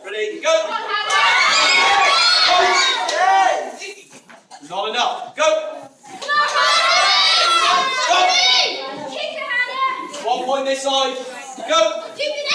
Ready, go! Not enough. Go! Stop! 1 point this side. Go!